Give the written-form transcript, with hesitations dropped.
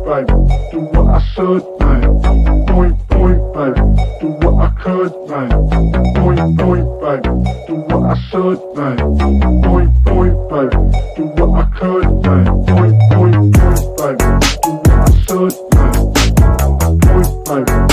baby, do what I should, man. Point, baby, do what I could, man. Point, baby, do what I should, man. Point, baby, do what I could, man. Point, baby, do what I should, man. Point, baby.